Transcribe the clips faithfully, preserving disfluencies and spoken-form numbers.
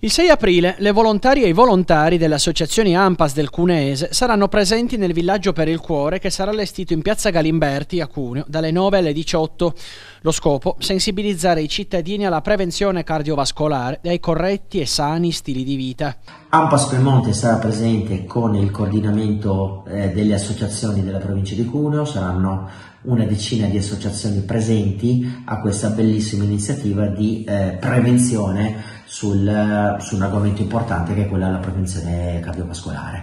Il sei aprile le volontarie e i volontari delle associazioni ANPAS del Cuneese saranno presenti nel Villaggio per il Cuore, che sarà allestito in piazza Galimberti a Cuneo dalle nove alle diciotto. Lo scopo: sensibilizzare i cittadini alla prevenzione cardiovascolare e ai corretti e sani stili di vita. ANPAS Piemonte sarà presente con il coordinamento eh, delle associazioni della provincia di Cuneo. Saranno una decina di associazioni presenti a questa bellissima iniziativa di eh, prevenzione sul, su un argomento importante, che è quella della prevenzione cardiovascolare.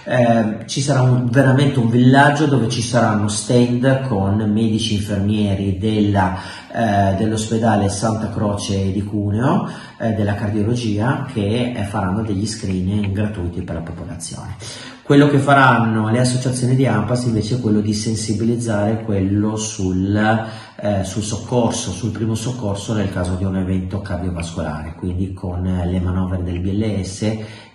Eh, ci sarà un, veramente un villaggio dove ci saranno stand con medici infermieri della, eh, dell'ospedale Santa Croce di Cuneo, eh, della cardiologia, che eh, faranno degli screening gratuiti per la popolazione. Quello che faranno le associazioni di ANPAS invece è quello di sensibilizzare quello sul, eh, sul soccorso, sul primo soccorso nel caso di un evento cardiovascolare, quindi con le manovre del B L S,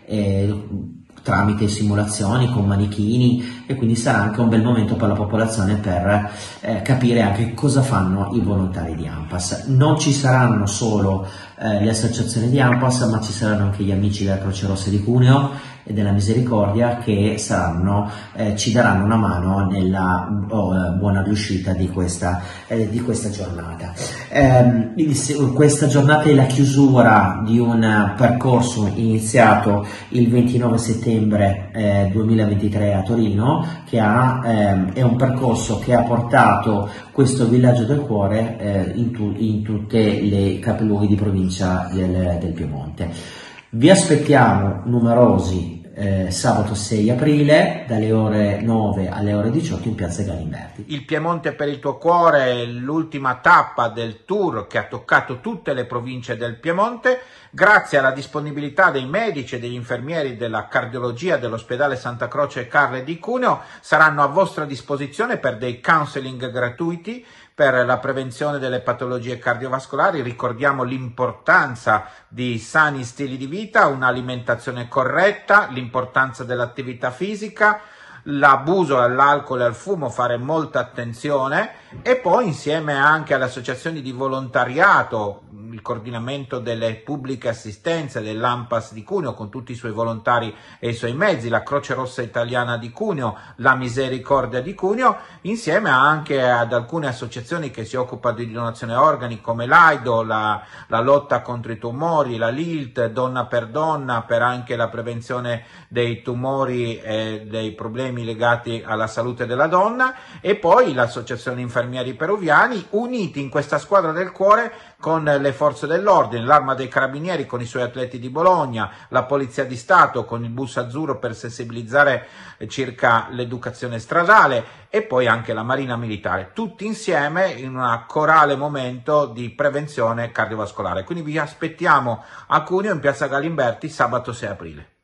eh, tramite simulazioni con manichini, e quindi sarà anche un bel momento per la popolazione per eh, capire anche cosa fanno i volontari di ANPAS. Non ci saranno solo eh, le associazioni di ANPAS, ma ci saranno anche gli amici della Croce Rossa di Cuneo e della Misericordia, che saranno, eh, ci daranno una mano nella oh, buona riuscita di questa, eh, di questa giornata. Eh, questa giornata è la chiusura di un percorso iniziato il ventinove settembre eh, duemilaventitré a Torino, che ha, eh, è un percorso che ha portato questo Villaggio del Cuore eh, in, tu, in tutte le capoluoghi di provincia del, del Piemonte. Vi aspettiamo numerosi eh, sabato sei aprile dalle ore nove alle ore diciotto in piazza Galimberti. Il Piemonte per il tuo cuore è l'ultima tappa del tour che ha toccato tutte le province del Piemonte. Grazie alla disponibilità dei medici e degli infermieri della cardiologia dell'ospedale Santa Croce Carle di Cuneo, saranno a vostra disposizione per dei counseling gratuiti per la prevenzione delle patologie cardiovascolari. Ricordiamo l'importanza di sani stili di vita, un'alimentazione corretta, l'importanza dell'attività fisica, l'abuso all'alcol e al fumo, fare molta attenzione, e poi insieme anche alle associazioni di volontariato, il coordinamento delle pubbliche assistenze dell'ANPAS di Cuneo con tutti i suoi volontari e i suoi mezzi, la Croce Rossa Italiana di Cuneo, la Misericordia di Cuneo, insieme anche ad alcune associazioni che si occupano di donazione organi come l'AIDO, la, la lotta contro i tumori, la L I L T, Donna per Donna, per anche la prevenzione dei tumori e dei problemi legati alla salute della donna, e poi l'associazione infermieri peruviani, uniti in questa squadra del cuore con le forze dell'ordine, l'Arma dei Carabinieri con i suoi atleti di Bologna, la Polizia di Stato con il bus azzurro per sensibilizzare circa l'educazione stradale, e poi anche la Marina Militare, tutti insieme in un corale momento di prevenzione cardiovascolare. Quindi vi aspettiamo a Cuneo in piazza Galimberti sabato sei aprile.